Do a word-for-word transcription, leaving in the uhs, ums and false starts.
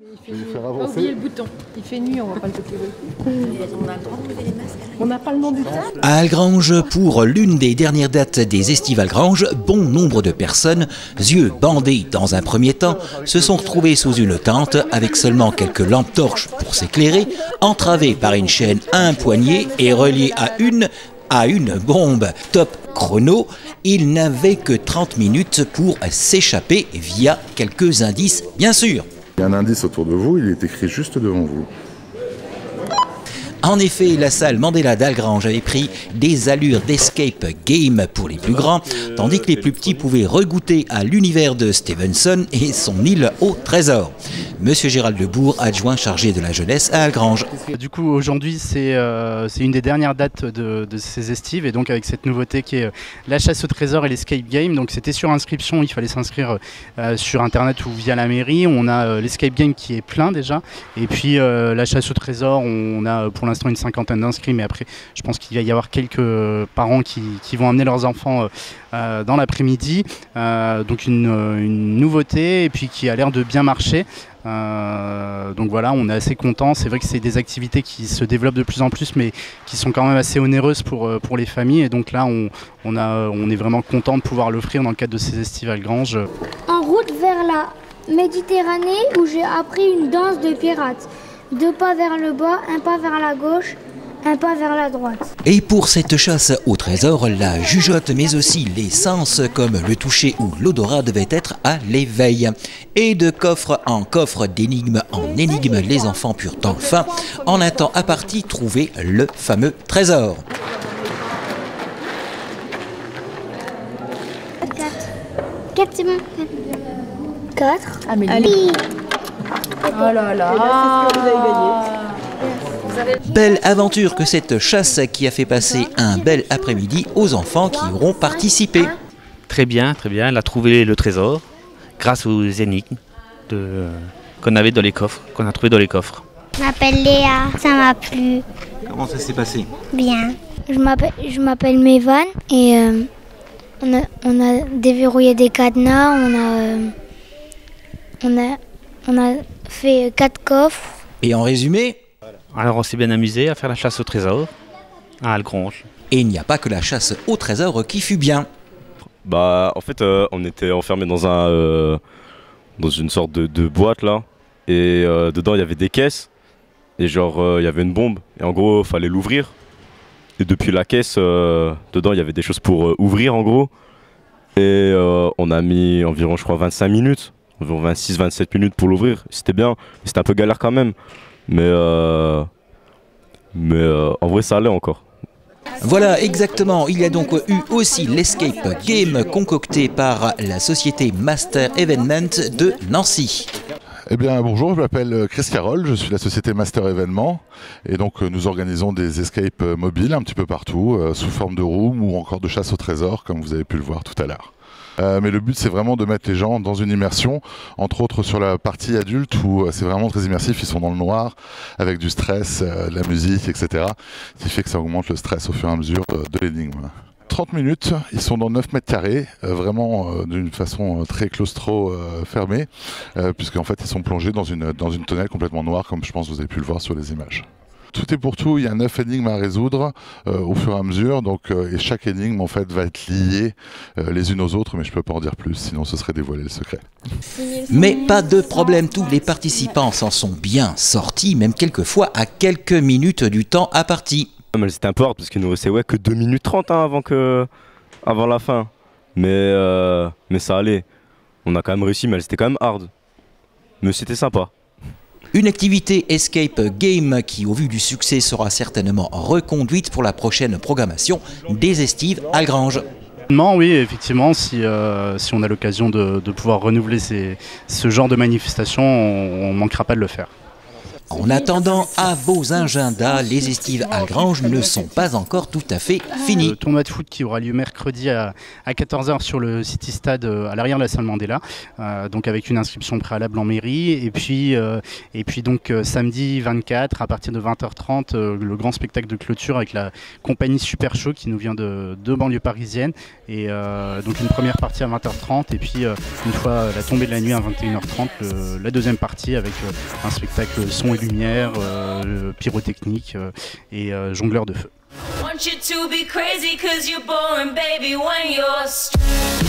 Il fait faire avancer. Oubliez le bouton. Il fait nuit, on va pas le toquer. On a le droit de lever les masques. On n'a pas le nom du temps. À Algrange, pour l'une des dernières dates des Estives Algrange, bon nombre de personnes, yeux bandés dans un premier temps, se sont retrouvées sous une tente avec seulement quelques lampes torches pour s'éclairer, entravées par une chaîne à un poignet et reliées à une à une bombe. Top chrono, il n'avait que trente minutes pour s'échapper via quelques indices, bien sûr. Il y a un indice autour de vous, il est écrit juste devant vous. En effet, la salle Mandela d'Algrange avait pris des allures d'escape game pour les plus grands, tandis que les plus petits pouvaient regoûter à l'univers de Stevenson et son île au trésor. Monsieur Gérald Lebourg, adjoint chargé de la jeunesse à Algrange. Du coup, aujourd'hui, c'est euh, une des dernières dates de, de ces estives, et donc avec cette nouveauté qui est euh, la chasse au trésor et l'escape game. Donc c'était sur inscription, il fallait s'inscrire euh, sur internet ou via la mairie. On a euh, l'escape game qui est plein déjà, et puis euh, la chasse au trésor, on a pour l'instant une cinquantaine d'inscrits, mais après je pense qu'il va y avoir quelques parents qui, qui vont amener leurs enfants euh, dans l'après-midi. Euh, donc une, une nouveauté, et puis qui a l'air de bien marcher. Euh, donc voilà, on est assez content. C'est vrai que c'est des activités qui se développent de plus en plus, mais qui sont quand même assez onéreuses pour, pour les familles, et donc là on, on, a, on est vraiment content de pouvoir l'offrir dans le cadre de ces estives Algrange. En route vers la Méditerranée, où j'ai appris une danse de pirates. Deux pas vers le bas, un pas vers la gauche, un pas vers la droite. Et pour cette chasse au trésor, la jugeote mais aussi les sens comme le toucher ou l'odorat devaient être à l'éveil. Et de coffre en coffre, d'énigme en énigme, les enfants purent enfin, en un temps imparti, trouver le fameux trésor. quatre. quatre, c'est bon. quatre. Amélie. Oh là là. Belle aventure que cette chasse qui a fait passer un bel après-midi aux enfants qui y auront participé. Très bien, très bien. Elle a trouvé le trésor grâce aux énigmes de, qu'on avait dans les coffres, qu'on a trouvé dans les coffres. Je m'appelle Léa, ça m'a plu. Comment ça s'est passé? Bien. Je m'appelle Mévan, et euh, on, a, on a déverrouillé des cadenas, on a, euh, on a, on a fait quatre coffres. Et en résumé? Alors on s'est bien amusé à faire la chasse au trésor à Algrange. Et il n'y a pas que la chasse au trésor qui fut bien. Bah en fait euh, on était enfermés dans un euh, dans une sorte de, de boîte là, et euh, dedans il y avait des caisses, et genre il euh, y avait une bombe, et en gros fallait l'ouvrir, et depuis la caisse euh, dedans il y avait des choses pour euh, ouvrir en gros, et euh, on a mis environ je crois vingt-cinq minutes, environ vingt-six vingt-sept minutes pour l'ouvrir. C'était bien, c'était un peu galère quand même, mais euh, mais euh, en vrai ça allait encore. Voilà, exactement. Il y a donc eu aussi l'escape game concocté par la société Master Evenement de Nancy. Eh bien bonjour, je m'appelle Chris Carroll, je suis la société Master Événements, et donc nous organisons des escapes mobiles un petit peu partout, euh, sous forme de room ou encore de chasse au trésor, comme vous avez pu le voir tout à l'heure. Euh, mais le but c'est vraiment de mettre les gens dans une immersion, entre autres sur la partie adulte où euh, c'est vraiment très immersif, ils sont dans le noir avec du stress, euh, de la musique, et cetera. Ce qui fait que ça augmente le stress au fur et à mesure euh, de l'énigme. trente minutes, ils sont dans neuf mètres carrés, euh, vraiment euh, d'une façon euh, très claustro euh, fermée, euh, puisqu'en fait ils sont plongés dans une, dans une tonnelle complètement noire, comme je pense que vous avez pu le voir sur les images. Tout est pour tout, il y a neuf énigmes à résoudre euh, au fur et à mesure, donc, euh, et chaque énigme en fait va être liée euh, les unes aux autres, mais je ne peux pas en dire plus, sinon ce serait dévoiler le secret. Mais pas de problème, tous les participants s'en sont bien sortis, même quelquefois à quelques minutes du temps imparti. C'était un peu hard parce qu'il nous restait ouais, que deux minutes trente hein, avant, que, avant la fin, mais, euh, mais ça allait. On a quand même réussi, mais c'était quand même hard, mais c'était sympa. Une activité escape game qui, au vu du succès, sera certainement reconduite pour la prochaine programmation des Estives Algrange. Oui, effectivement, si, euh, si on a l'occasion de, de pouvoir renouveler ces, ce genre de manifestation, on ne manquera pas de le faire. En attendant, à vos agendas, les estives Algrange ne sont pas encore tout à fait finies. Le tournoi de foot qui aura lieu mercredi à, à quatorze heures sur le City Stade à l'arrière de la salle Mandela, euh, donc avec une inscription préalable en mairie. Et puis, euh, et puis donc euh, samedi vingt-quatre à partir de vingt heures trente, euh, le grand spectacle de clôture avec la compagnie Super Show qui nous vient de, de banlieue parisienne. Et euh, donc une première partie à vingt heures trente et puis euh, une fois la tombée de la nuit à vingt et une heures trente, le, la deuxième partie avec euh, un spectacle son et lumière, euh, pyrotechnique euh, et euh, jongleur de feu. Want you to be crazy 'cause you're boring, baby, when you're